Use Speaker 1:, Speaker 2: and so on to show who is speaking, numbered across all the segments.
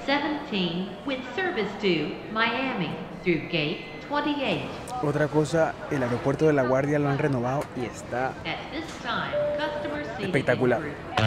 Speaker 1: 17 with service to Miami through gate 28.
Speaker 2: Otra cosa, el aeropuerto de La Guardia lo han renovado y está
Speaker 1: At this time, customer seating
Speaker 2: espectacular.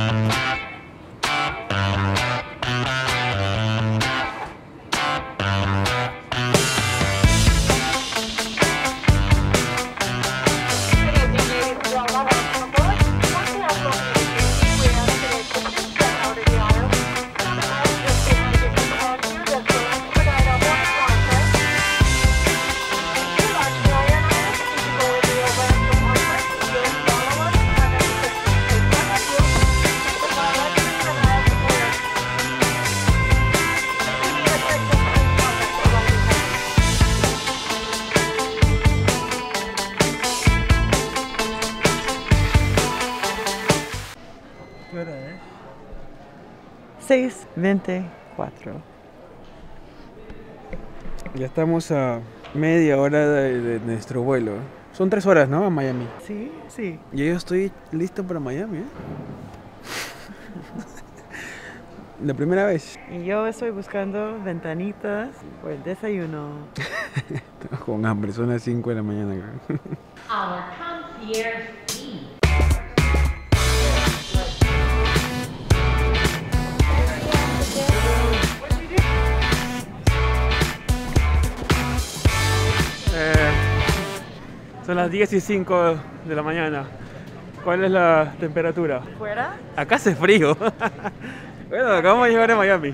Speaker 3: ¿Qué hora es?
Speaker 4: 6:24.
Speaker 2: Ya estamos a media hora de nuestro vuelo. Son 3 horas, ¿no? A Miami.
Speaker 4: Sí, sí.
Speaker 2: Y yo estoy listo para Miami, ¿eh? La primera vez.
Speaker 4: Y yo estoy buscando ventanitas por el desayuno.
Speaker 2: Con hambre, son las 5 de la mañana acá.
Speaker 1: our concierge fee.
Speaker 3: Son las 10:05 de la mañana. ¿Cuál es la temperatura?
Speaker 4: ¿Fuera?
Speaker 3: Acá hace frío. Bueno, acabamos de llegar a Miami.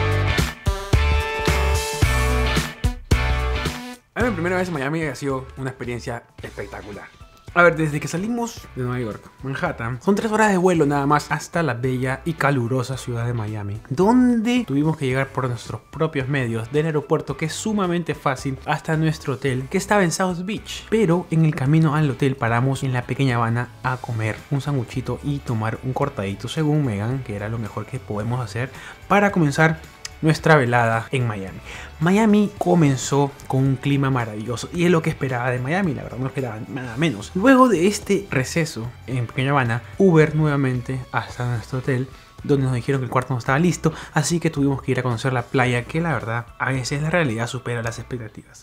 Speaker 2: A mí mi primera vez en Miami ha sido una experiencia espectacular. A ver, desde que salimos de Nueva York, Manhattan, son 3 horas de vuelo nada más hasta la bella y calurosa ciudad de Miami, donde tuvimos que llegar por nuestros propios medios del aeropuerto, que es sumamente fácil, hasta nuestro hotel, que estaba en South Beach. Pero en el camino al hotel paramos en la pequeña Habana a comer un sanguchito y tomar un cortadito, según Megan, que era lo mejor que podemos hacer para comenzar nuestra velada en Miami. Miami comenzó con un clima maravilloso y es lo que esperaba de Miami, la verdad no esperaba nada menos. Luego de este receso en Pequeña Habana, Uber nuevamente hasta nuestro hotel, donde nos dijeron que el cuarto no estaba listo, así que tuvimos que ir a conocer la playa, que la verdad a veces la realidad supera las expectativas.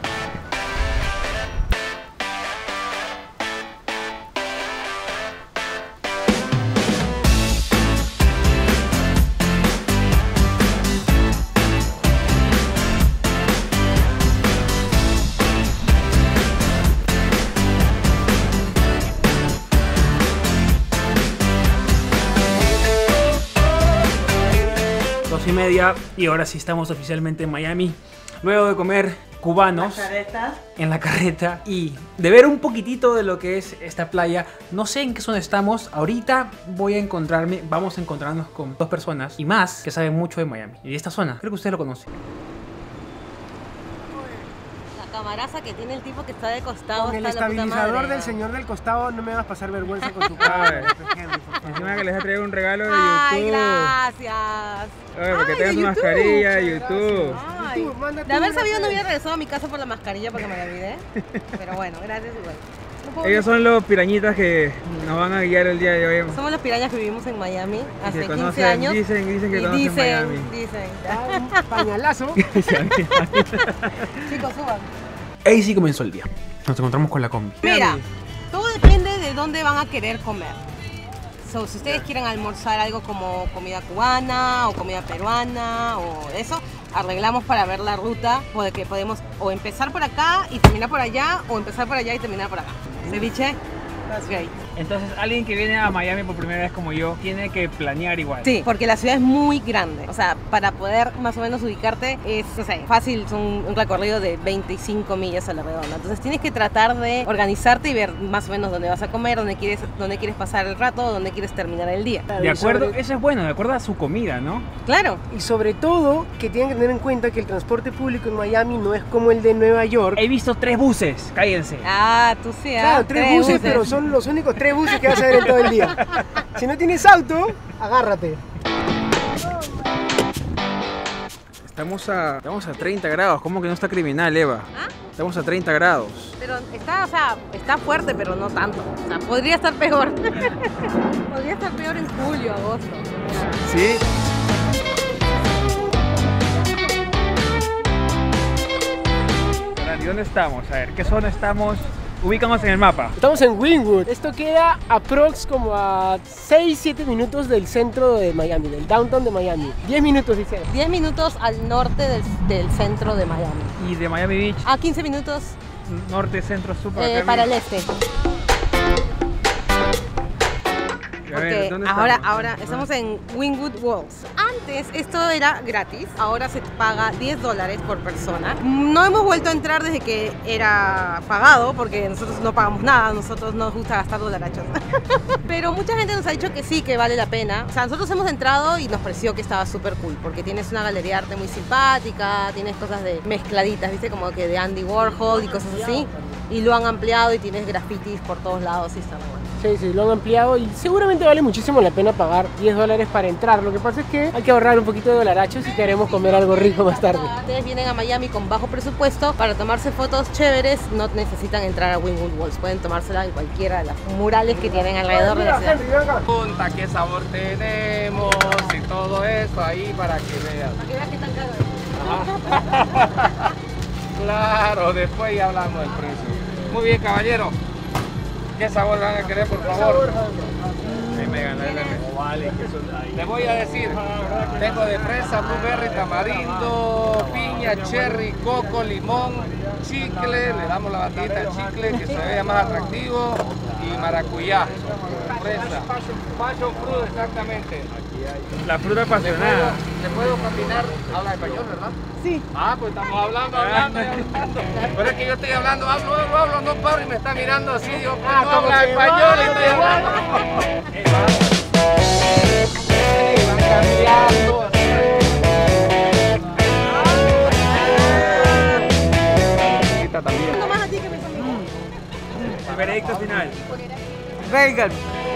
Speaker 2: Y media y ahora sí estamos oficialmente en Miami, luego de comer cubanos en la carreta y de ver un poquitito de lo que es esta playa. No sé en qué zona estamos ahorita, vamos a encontrarnos con 2 personas y más que saben mucho de Miami y de esta zona. Creo que ustedes lo conocen.
Speaker 5: Camaraza que tiene el tipo que está de costado.
Speaker 6: Con el
Speaker 5: está la puta
Speaker 6: estabilizador
Speaker 5: madre,
Speaker 6: del
Speaker 5: ¿no?
Speaker 6: señor del costado, no me vas a pasar vergüenza con tu cara.
Speaker 3: Encima que les ha traído un regalo de
Speaker 5: Ay,
Speaker 3: YouTube.
Speaker 5: gracias.
Speaker 3: Oye, porque
Speaker 5: Ay,
Speaker 3: tengas
Speaker 5: de
Speaker 3: una
Speaker 5: YouTube.
Speaker 3: mascarilla de YouTube.
Speaker 5: Ay,
Speaker 6: YouTube, manda
Speaker 5: de haber
Speaker 6: tú,
Speaker 5: sabido
Speaker 6: no
Speaker 5: no
Speaker 6: sé.
Speaker 5: hubiera regresado a mi casa por la mascarilla porque me la olvidé. Pero bueno, gracias igual. No puedo-
Speaker 3: Ellos son los pirañitas que nos van a guiar el día de hoy.
Speaker 5: Somos los pirañas que vivimos en Miami hace
Speaker 3: Que
Speaker 5: 15
Speaker 3: conocen-
Speaker 5: años.
Speaker 3: dicen que
Speaker 5: y
Speaker 3: conocen
Speaker 5: dicen.
Speaker 6: Da un pañalazo.
Speaker 5: Chicos, suban.
Speaker 2: Ahí sí comenzó el día. Nos encontramos con la combi.
Speaker 5: Mira, todo depende de dónde van a querer comer. So, si ustedes quieren almorzar algo como comida cubana o comida peruana o eso, arreglamos para ver la ruta, porque podemos o empezar por acá y terminar por allá, o empezar por allá y terminar por acá. ¿Ceviche? That's great.
Speaker 3: Entonces, alguien que viene a Miami por primera vez como yo, tiene que planear igual.
Speaker 5: Sí, porque la ciudad es muy grande. O sea, para poder más o menos ubicarte es, no sé, fácil, son un recorrido de 25 millas a la redonda. Entonces tienes que tratar de organizarte y ver más o menos dónde vas a comer, dónde quieres pasar el rato, dónde quieres terminar el día.
Speaker 3: De acuerdo, eso es bueno, de acuerdo a su comida, ¿no?
Speaker 5: Claro.
Speaker 6: Y sobre todo, que tienen que tener en cuenta que el transporte público en Miami no es como el de Nueva York.
Speaker 3: He visto 3 buses, cállense.
Speaker 5: Ah, tú sí,
Speaker 6: Claro, 3 buses, pero son los únicos 3 buses que vas a ver en todo el día. Si no tienes auto, agárrate.
Speaker 2: Estamos a 30 grados, ¿cómo que no está criminal, Eva?
Speaker 5: ¿Ah?
Speaker 2: Estamos a 30 grados.
Speaker 5: Pero está, o sea, está fuerte, pero no tanto. O sea, podría estar peor. Podría estar peor en julio, agosto.
Speaker 2: Sí.
Speaker 3: ¿dónde estamos? A ver, ¿qué zona estamos? Ubícanos en el mapa.
Speaker 6: Estamos en Wynwood. Esto queda aprox como a 6-7 minutos del centro de Miami, del downtown de Miami. 10 minutos, dice.
Speaker 5: 10 minutos al norte del centro de Miami.
Speaker 3: Y de Miami Beach,
Speaker 5: A 15 minutos
Speaker 3: norte, centro, sur, acá
Speaker 5: para el
Speaker 3: mismo.
Speaker 5: este.
Speaker 3: A ver,
Speaker 5: Porque
Speaker 3: ¿dónde
Speaker 5: ahora estamos en Wynwood Walls. Antes esto era gratis, ahora se paga $10 por persona. No hemos vuelto a entrar desde que era pagado, porque nosotros no pagamos nada, nosotros nos gusta gastar dolarachos. Pero mucha gente nos ha dicho que sí, que vale la pena. O sea, nosotros hemos entrado y nos pareció que estaba súper cool, porque tienes una galería de arte muy simpática, tienes cosas de mezcladitas, ¿viste? Como que de Andy Warhol y cosas así. Y lo han ampliado y tienes grafitis por todos lados y está muy bueno.
Speaker 6: Sí, lo han ampliado y seguramente vale muchísimo la pena pagar $10 para entrar. Lo que pasa es que hay que ahorrar un poquito de dolarachos si queremos comer algo rico más tarde.
Speaker 5: Ustedes vienen a Miami con bajo presupuesto para tomarse fotos chéveres, no necesitan entrar a Wynwood Walls, pueden tomársela en cualquiera de las murales que tienen alrededor de la ciudad.
Speaker 7: Punta, qué sabor tenemos y todo eso ahí para que vean.
Speaker 5: Para que vean qué tan caro es.
Speaker 7: Claro, después ya hablamos del precio. Muy bien, caballero. ¿Qué sabor van a querer, por favor? Les voy a decir, tengo de fresa, blueberry, tamarindo, piña, cherry, coco, limón, chicle, le damos la batidita de chicle que se vea más atractivo, y maracuyá, fresa, passion fruit, exactamente.
Speaker 3: La fruta apasionada.
Speaker 7: ¿Le puedo combinar? Habla español, ¿verdad?
Speaker 6: Sí.
Speaker 7: Ah, pues estamos hablando. Pero es que yo estoy hablando, hablo, no paro y me está mirando así, digo, pues no habla español y estoy hablando. Van cambiando, así. También.
Speaker 5: No más a ti que me son
Speaker 3: Veredicto final.
Speaker 4: Vengan.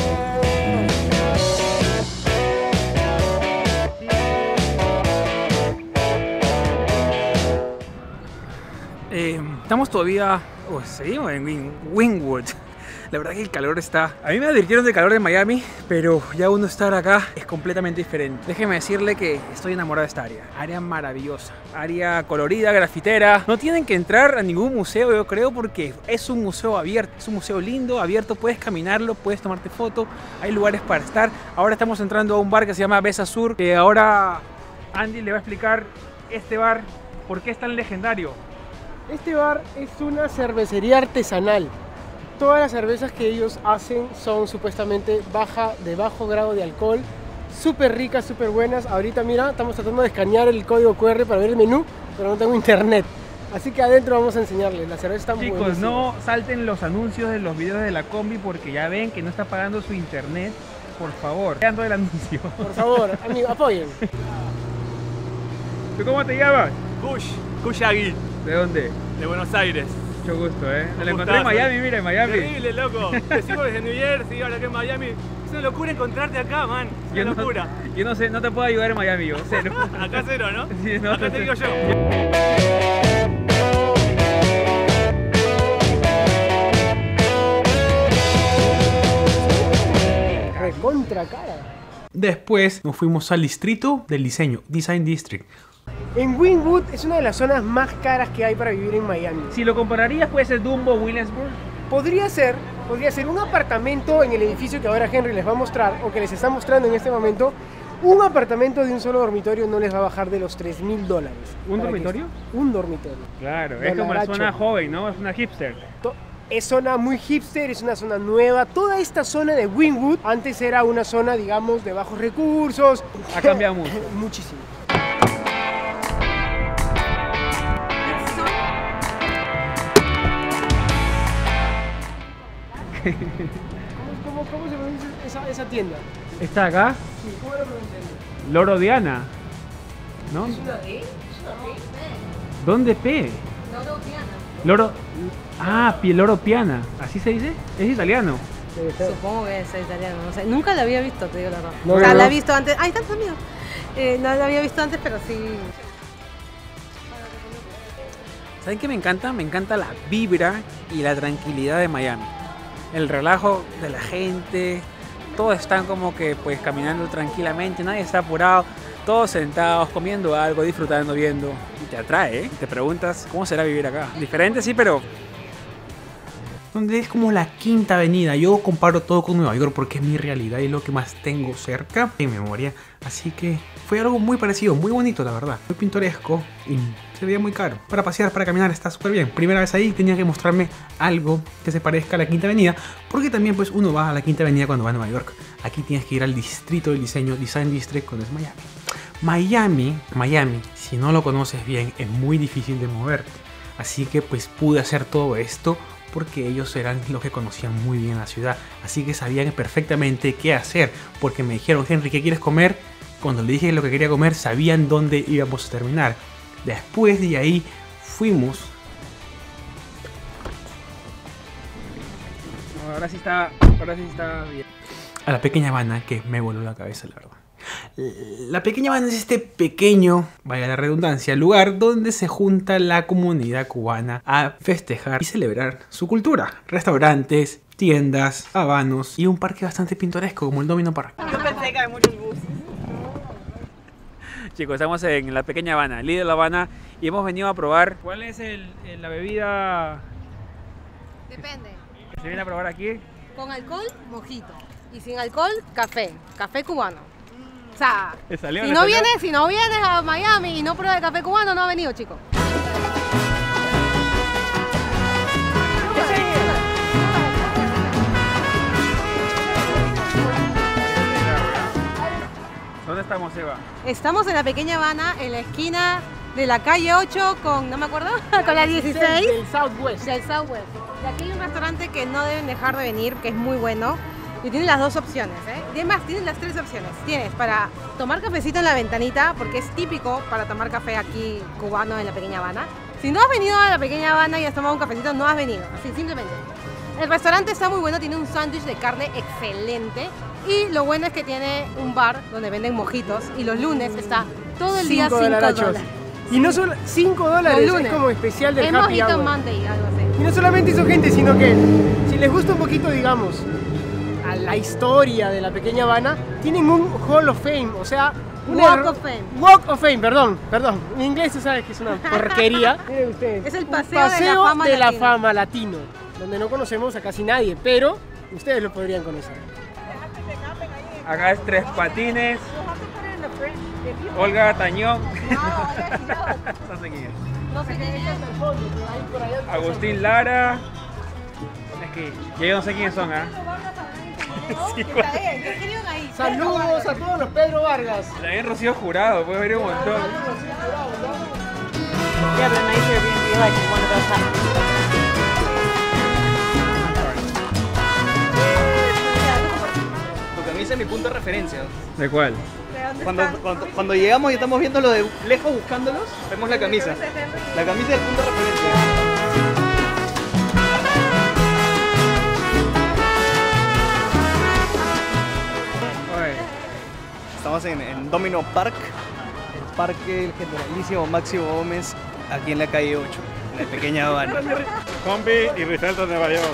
Speaker 2: Estamos todavía, seguimos en Wynwood. La verdad que el calor está... A mí me advirtieron del calor de Miami, pero ya uno estar acá es completamente diferente. Déjeme decirle que estoy enamorado de esta área. Área maravillosa, área colorida, grafitera. No tienen que entrar a ningún museo, yo creo, porque es un museo abierto. Es un museo lindo, abierto, puedes caminarlo, puedes tomarte foto. Hay lugares para estar. Ahora estamos entrando a un bar que se llama Besa Sur, que ahora Andy le va a explicar este bar, por qué es tan legendario.
Speaker 6: Este bar es una cervecería artesanal. Todas las cervezas que ellos hacen son supuestamente de bajo grado de alcohol, súper ricas, súper buenas. Ahorita mira, estamos tratando de escanear el código QR para ver el menú, pero no tengo internet. Así que adentro vamos a enseñarles, las cervezas están
Speaker 3: Chicos,
Speaker 6: buenísimas.
Speaker 3: no salten los anuncios de los videos de la combi porque ya ven que no está pagando su internet. Por favor, vean todo el anuncio.
Speaker 6: Por favor, amigos, apoyen.
Speaker 3: ¿Tú cómo te llamas?
Speaker 8: Kush Agui,
Speaker 3: ¿De dónde?
Speaker 8: de Buenos Aires.
Speaker 3: Mucho gusto, ¿eh? Me lo
Speaker 8: Un
Speaker 3: encontré en
Speaker 8: gustazo.
Speaker 3: Miami, mira, en Miami.
Speaker 8: Terrible, loco. Decimos desde New Jersey, ahora que en Miami. Es una locura encontrarte acá, man. Es
Speaker 3: Yo
Speaker 8: una
Speaker 3: no,
Speaker 8: locura.
Speaker 3: yo no sé, no te puedo ayudar en Miami, yo, cero.
Speaker 8: Acá cero, ¿no?
Speaker 3: Sí, no,
Speaker 8: acá te digo yo.
Speaker 6: Recontra cara.
Speaker 2: Después nos fuimos al distrito del diseño, Design District.
Speaker 6: En Wynwood es una de las zonas más caras que hay para vivir en Miami.
Speaker 3: Si lo compararías, puede ser Dumbo, Williamsburg.
Speaker 6: Podría ser un apartamento en el edificio que ahora Henry les va a mostrar, o que les está mostrando en este momento. Un apartamento de un solo dormitorio no les va a bajar de los $3,000.
Speaker 3: ¿Un dormitorio?
Speaker 6: Un dormitorio.
Speaker 3: Claro, es como la
Speaker 6: Dolaracho.
Speaker 3: zona joven, ¿no? Es una hipster.
Speaker 6: Es zona muy hipster, es una zona nueva. Toda esta zona de Wynwood antes era una zona, digamos, de bajos recursos.
Speaker 3: Ha cambiado mucho.
Speaker 6: Muchísimo. ¿Cómo se pronuncia esa tienda?
Speaker 3: ¿Está acá?
Speaker 6: Sí, ¿cómo lo pronunciaría?
Speaker 3: Loro Diana. ¿No?
Speaker 6: ¿Es una D?
Speaker 3: ¿Dónde P? Loro. Ah, Loro Piana. ¿Así se dice? Es italiano.
Speaker 6: Debe ser.
Speaker 5: Supongo que es italiano, no sé. Nunca la había visto, te digo la verdad.
Speaker 6: No,
Speaker 5: o sea,
Speaker 6: no,
Speaker 5: la
Speaker 6: no.
Speaker 5: he visto antes. ¡Ay, tantos amigos! No la había visto antes, pero sí.
Speaker 2: ¿Saben qué me encanta? Me encanta la vibra y la tranquilidad de Miami. El relajo de la gente. Todos están como que pues caminando tranquilamente, nadie está apurado. Todos sentados, comiendo algo, disfrutando, viendo. te atrae, ¿eh? Te preguntas cómo será vivir acá. Diferente sí, pero... donde es como la Quinta Avenida. Yo comparo todo con Nueva York porque es mi realidad y lo que más tengo cerca en memoria. Así que fue algo muy parecido, muy bonito la verdad. Muy pintoresco y se veía muy caro. Para pasear, para caminar está súper bien. Primera vez ahí tenía que mostrarme algo que se parezca a la Quinta Avenida. Porque también pues uno va a la Quinta Avenida cuando va a Nueva York. Aquí tienes que ir al distrito del diseño, Design District, cuando es Miami. Miami, si no lo conoces bien, es muy difícil de moverte. Así que pues pude hacer todo esto porque ellos eran los que conocían muy bien la ciudad. Así que sabían perfectamente qué hacer. Porque me dijeron, Henry, ¿qué quieres comer? Cuando le dije lo que quería comer, sabían dónde íbamos a terminar. Después de ahí fuimos. Ahora sí está bien. A la Pequeña Habana, que me voló la cabeza, la verdad. La Pequeña Habana es este pequeño, vaya la redundancia, lugar donde se junta la comunidad cubana a festejar y celebrar su cultura. Restaurantes, tiendas, habanos y un parque bastante pintoresco como el Domino Park.
Speaker 4: Yo pensé que hay muchos buses.
Speaker 2: Chicos, estamos en la Pequeña Habana, líder de La Habana, y hemos venido a probar. ¿Cuál es la bebida
Speaker 5: Depende.
Speaker 2: que se viene a probar aquí?
Speaker 5: Con alcohol, mojito. Y sin alcohol, café. Café cubano. O sea, si no vienes a Miami y no pruebas el café cubano, no ha venido, chico.
Speaker 2: ¿Dónde estamos, Eva?
Speaker 5: Estamos en la Pequeña Habana, en la esquina de la calle 8 con, no me acuerdo, con la 16.
Speaker 6: Del Southwest.
Speaker 5: Del Southwest. Y aquí hay un restaurante que no deben dejar de venir, que es muy bueno. Y tiene las dos opciones, ¿eh? Y además, tienen las tres opciones. Tienes para tomar cafecito en la ventanita, porque es típico para tomar café aquí cubano en la Pequeña Habana. Si no has venido a la Pequeña Habana y has tomado un cafecito, no has venido. Así, simplemente. El restaurante está muy bueno, tiene un sándwich de carne excelente. Y lo bueno es que tiene un bar donde venden mojitos. Y los lunes está todo el día $5.
Speaker 6: Y no solo $5, es como especial del Happy
Speaker 5: Mojito
Speaker 6: Hour.
Speaker 5: Monday, algo así.
Speaker 6: Y no solamente hizo gente, sino que si les gusta un poquito, digamos, a la historia de la Pequeña Habana, tienen un Hall of Fame, o sea,
Speaker 5: Walk of Fame.
Speaker 6: Walk of Fame, perdón. En inglés tú sabes que es una porquería. Miren ustedes.
Speaker 5: Es el
Speaker 6: Un
Speaker 5: paseo de la fama
Speaker 6: latino, donde no conocemos a casi nadie, pero ustedes lo podrían conocer.
Speaker 2: Acá es Tres Patines, Olga Tañón, no sé quién es.
Speaker 5: No sé qué es.
Speaker 2: Agustín Lara, es que yo no sé quiénes son, ¿ah? Sí,
Speaker 5: ¿Qué escriben ahí?
Speaker 6: Saludos a todos los Pedro Vargas.
Speaker 2: También Rocío Jurado, puede haber un montón.
Speaker 4: Yeah, but nice Airbnb like one of those houses.
Speaker 9: Tu camisa es mi punto de referencia.
Speaker 2: ¿De cuál?
Speaker 9: Cuando llegamos y estamos viéndolo de lejos buscándolos, vemos la camisa. La camisa es el punto de referencia. Estamos en Domino Park, el parque del generalísimo Máximo Gómez, aquí en la calle 8, en la Pequeña Habana.
Speaker 8: Combi y Risalto, Nueva York.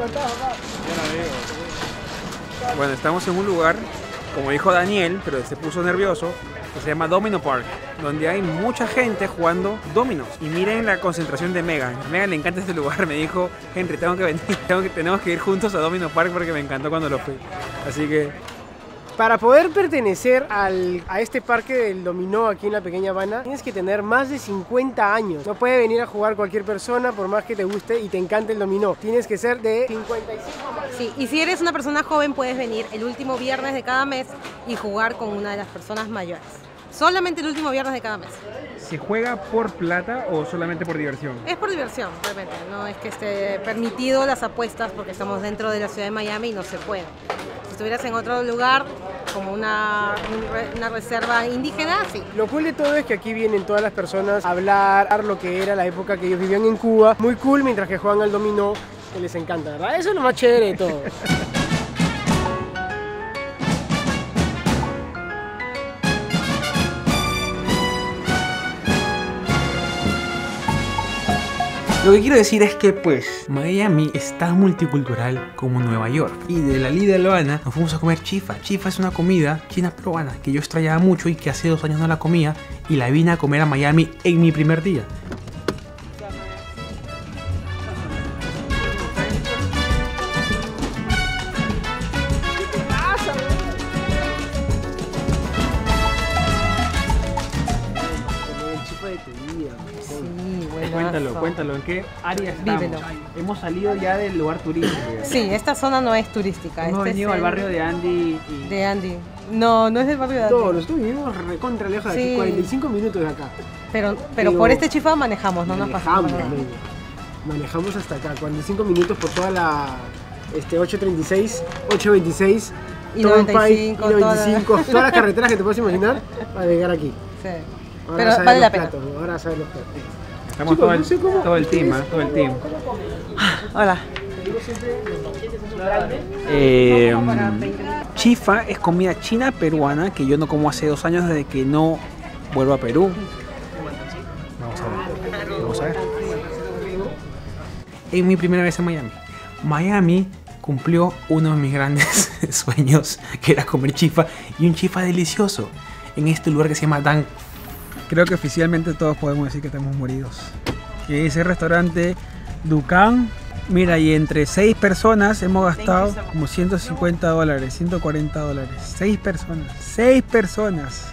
Speaker 2: Bueno, estamos en un lugar, como dijo Daniel, pero se puso nervioso, que se llama Domino Park, donde hay mucha gente jugando dominos. Y miren la concentración de Megan. A Megan le encanta este lugar, me dijo, Henry, tengo que venir, tenemos que ir juntos a Domino Park porque me encantó cuando lo fui. Así que...
Speaker 6: Para poder pertenecer a este parque del dominó aquí en la Pequeña Habana, tienes que tener más de 50 años. No puede venir a jugar cualquier persona, por más que te guste y te encante el dominó. Tienes que ser de 55 más.
Speaker 5: Sí, y si eres una persona joven, puedes venir el último viernes de cada mes y jugar con una de las personas mayores. Solamente el último viernes de cada mes.
Speaker 2: ¿Se juega por plata o solamente por diversión?
Speaker 5: Es por diversión, realmente. No es que esté permitido las apuestas porque estamos dentro de la ciudad de Miami y no se puede. Si estuvieras en otro lugar, como una reserva indígena, sí.
Speaker 6: Lo cool de todo es que aquí vienen todas las personas a hablar lo que era la época que ellos vivían en Cuba. Muy cool, mientras que juegan al dominó, que les encanta, ¿verdad? Eso es lo más chévere de todo.
Speaker 2: Lo que quiero decir es que pues Miami es tan multicultural como Nueva York. Y de la Lidia Loana nos fuimos a comer chifa. Chifa es una comida china peruana que yo extrañaba mucho y que hace 2 años no la comía. Y la vine a comer a Miami en mi primer día.
Speaker 3: Cuéntalo, ¿en qué área estamos?
Speaker 5: Vívelo.
Speaker 3: Hemos salido ya del lugar turístico.
Speaker 5: Sí, esta zona no es turística.
Speaker 3: Hemos
Speaker 5: este
Speaker 3: venido
Speaker 5: es
Speaker 3: al barrio de Andy y...
Speaker 5: de Andy. No, no es del barrio de Andy.
Speaker 6: Todos los estoy viviendo recontra lejos de aquí,
Speaker 5: Sí.
Speaker 6: 45 minutos de acá.
Speaker 5: Pero por este chifa manejamos, no nos pasamos.
Speaker 6: Manejamos hasta acá, 45 minutos por toda la 836, 826
Speaker 5: Y
Speaker 6: Turnpike,
Speaker 5: 95,
Speaker 6: y 95, todas las carreteras que te puedes imaginar para llegar aquí.
Speaker 5: Sí.
Speaker 6: Ahora
Speaker 5: Pero
Speaker 6: saben
Speaker 5: vale la
Speaker 6: los
Speaker 5: pena.
Speaker 6: platos, ahora saben los platos.
Speaker 3: Estamos
Speaker 6: Chicos,
Speaker 3: todo el,
Speaker 6: no sé cómo-
Speaker 3: todo el team, ¿eh? Todo el team.
Speaker 4: Hola.
Speaker 2: Chifa es comida china peruana que yo no como hace 2 años desde que no vuelvo a Perú. Vamos a ver. En mi primera vez en Miami. Miami cumplió uno de mis grandes sueños, que era comer chifa, y un chifa delicioso en este lugar que se llama Dan. Creo que oficialmente todos podemos decir que estamos moridos. Que ese restaurante Dukan, mira, y entre 6 personas hemos gastado como $150, $140. 6 personas. 6 personas.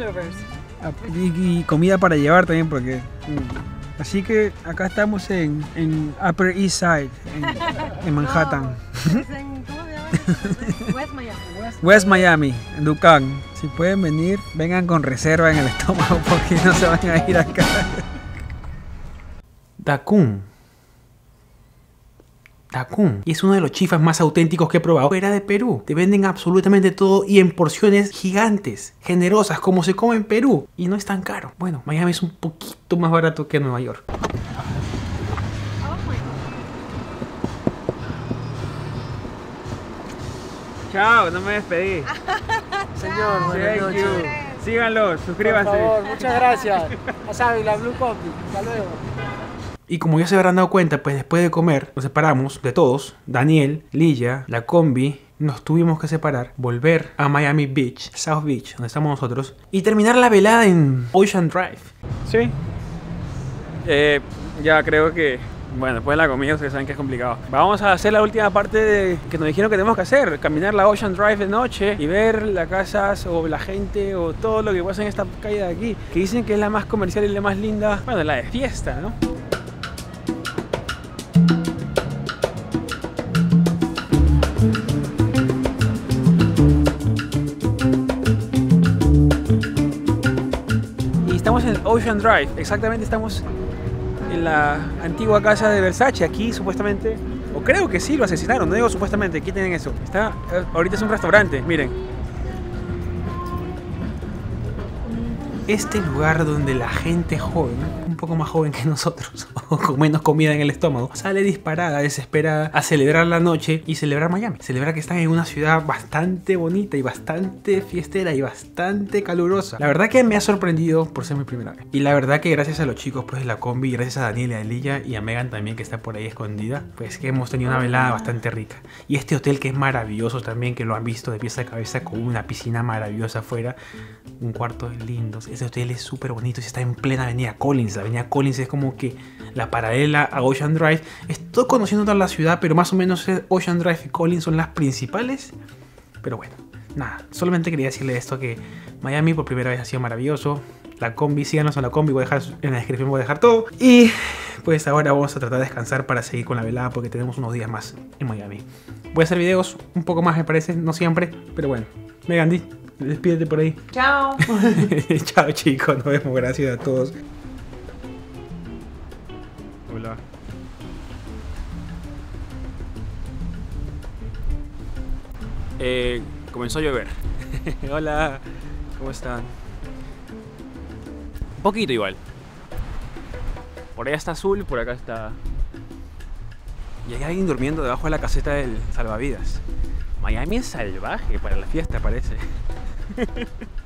Speaker 2: Y comida para llevar también porque... Así que acá estamos en Upper East Side, en Manhattan. West Miami, en Dukan. Si pueden venir, vengan con reserva en el estómago porque no se van a ir acá. Dakun. Y es uno de los chifas más auténticos que he probado fuera de Perú. Te venden absolutamente todo y en porciones gigantes, generosas, como se come en Perú. Y no es tan caro. Bueno, Miami es un poquito más barato que Nueva York.
Speaker 3: Chao, no me despedí.
Speaker 6: Señor, buenas
Speaker 3: Thank
Speaker 6: noches.
Speaker 3: you. Síganlo,
Speaker 6: Por
Speaker 3: suscríbanse.
Speaker 6: favor, muchas gracias. Ya saben, la Blue Coffee. Hasta luego.
Speaker 2: Y como ya se habrán dado cuenta, pues después de comer nos separamos de todos. Daniel, Lilla, la combi, nos tuvimos que separar, volver a Miami Beach, South Beach, donde estamos nosotros, y terminar la velada en Ocean Drive.
Speaker 3: Sí. Ya creo que... Bueno, después de la comida ustedes saben que es complicado. Vamos a hacer la última parte de que nos dijeron que tenemos que hacer. Caminar la Ocean Drive de noche y ver las casas o la gente o todo lo que pasa en esta calle de aquí. Que dicen que es la más comercial y la más linda. Bueno, la de fiesta, ¿no? Y estamos en Ocean Drive. Exactamente estamos en la antigua casa de Versace. Aquí supuestamente, o creo que sí, lo asesinaron, no digo supuestamente, aquí tienen eso. Está, ahorita es un restaurante, miren.
Speaker 2: Este lugar donde la gente joven, un poco más joven que nosotros, o con menos comida en el estómago, sale disparada, desesperada, a celebrar la noche y celebrar Miami. Celebrar que están en una ciudad bastante bonita y bastante fiestera y bastante calurosa. La verdad que me ha sorprendido por ser mi primera vez. Y la verdad que gracias a los chicos pues de la combi, gracias a Daniel y a Lilla y a Megan también que está por ahí escondida, pues que hemos tenido una velada bastante rica. Y este hotel que es maravilloso también, que lo han visto de pies a cabeza con una piscina maravillosa afuera, un cuarto lindo. Este hotel es súper bonito y está en plena avenida Collins. La avenida Collins es como que la paralela a Ocean Drive. Estoy conociendo toda la ciudad, pero más o menos Ocean Drive y Collins son las principales. Pero bueno, nada, solamente quería decirle esto, que Miami por primera vez ha sido maravilloso. La combi, síganos en la combi, voy a dejar en la descripción, voy a dejar todo. Y pues ahora vamos a tratar de descansar para seguir con la velada porque tenemos unos días más en Miami. Voy a hacer videos un poco más, me parece, no siempre, pero bueno. Megan, despídete por ahí.
Speaker 4: Chao.
Speaker 2: Chao chicos, nos vemos, gracias a todos.
Speaker 3: Hola. Comenzó a llover. Hola, ¿cómo están? Un poquito igual. Por allá está azul, por acá está... Y hay alguien durmiendo debajo de la caseta del salvavidas. Miami es salvaje para la fiesta, parece.